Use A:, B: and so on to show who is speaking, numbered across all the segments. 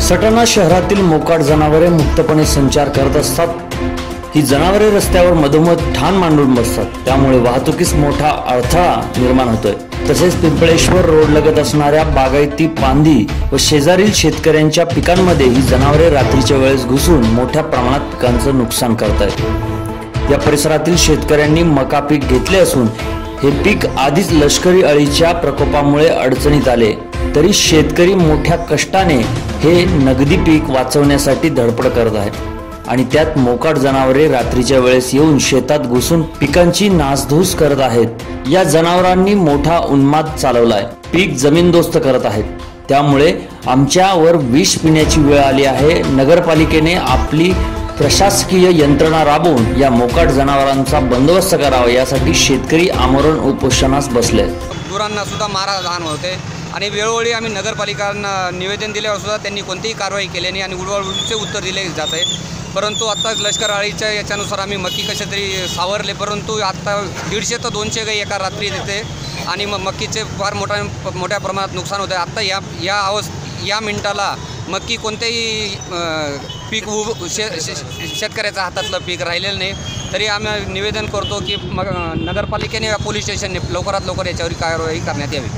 A: सटाणा शहरातील मोकाट जनावरे मुक्तपणे संचार करत असतात। ही जनावरे रस्त्यावर मधोमध ठाण मांडून बसतात, त्यामुळे वाहतुकीस मोठा अडथळा निर्माण होतोय। तसेच पिंपळेश्वर रोड लगत असणाऱ्या बागायती पांदी व शेजारील शेतकऱ्यांच्या पिकांमध्ये ही जनावरे रात्रीच्या वेळेस घुसून मोठ्या प्रमाणात पिकांचं नुकसान करतायत। या परिसरातील शेतकऱ्यांनी मका पीक घेतले असून हे पीक आधीच लष्करी अळीच्या प्रकोपामुळे अडचणीत आले, तरी शेतकरी मोठ्या कष्टाने हे नगदी पीक वाचवण्यासाठी धडपड करत आहेत आणि त्यात मोकाट जनावरे रात्रीच्या वेळेस येऊन शेतात घुसून पिकांची नासधूस करत आहेत। या जनावरांनी मोठा उन्माद चालवलाय, पीक जमीनदोस्त करत आहेत, त्यामुळे आमच्यावर विष पिण्याची वेळ आली आहे। नगरपालिकेने आपली प्रशासकीय यंत्रणा राबवून या मोकाट जनावरांचा बंदोबस्त करावा, यासाठी शेतकरी आमरण उपोषणास बसले।
B: गुरांना सुद्धा मारहाण होते आणि वेळोवेळी आम्ही नगरपालिकांना निवेदन दिल्यावर सुद्धा त्यांनी कोणतीही कारवाई केली नाही आणि उडवाउडवीचे उत्तर दिले जात आहे। परंतु आत्ताच लष्कर अळीच्या याच्यानुसार आम्ही मक्की कशा तरी सावरले, परंतु आता 150 ते 200 गाई एका रात्री देते आणि मक्कीचे फार मोठ्या प्रमाणात नुकसान होते। आता या मिनिटाला मक्की कोणतेही पीक शेतकऱ्याच्या हातातलं पीक राहिलेलं नाही, तरी आम्ही निवेदन करतो की नगरपालिकेने या पोलीस स्टेशनने लवकरात लवकर याच्यावर कारवाई करण्यात यावी।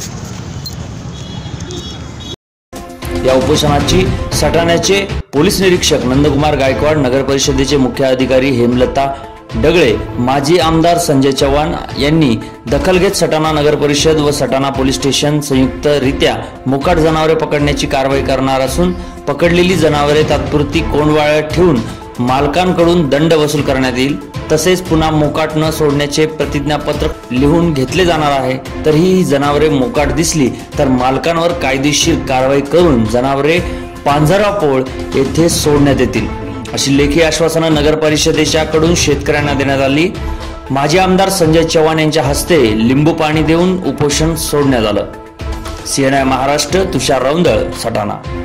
A: या उपोषणाची सटाण्याचे पोलीस निरीक्षक नंदकुमार गायकवाड, नगर परिषदेचे मुख्य अधिकारी हेमलता डगळे, माजी आमदार संजय चव्हाण यांनी दखल घेत सटाणा नगर परिषद व सटाणा पोलीस स्टेशन संयुक्तरित्या मोकाट जनावरे पकडण्याची कारवाई करणार असून पकडलेली जनावरे तात्पुरती कोंडवाळ्यात ठेवून मालकांकडून दंड वसूल करण्यात येईल। तसेच पुन्हा मोकाट न सोडण्याचे प्रतिज्ञापत्र लिहून घेतले जाणार आहे। तरीही ही जनावरे मोकाट दिसली तर मालकांवर कायदेशीर कारवाई करून जनावरे पांझरापोळ येथे सोडण्यात येतील, अशी लेखी आश्वासनं नगर परिषदेच्याकडून शेतकऱ्यांना देण्यात आली। माजी आमदार संजय चव्हाण यांच्या हस्ते लिंबू पाणी देऊन उपोषण सोडण्यात आलं। CNN महाराष्ट्र, तुषार रौंदळ, सटाणा।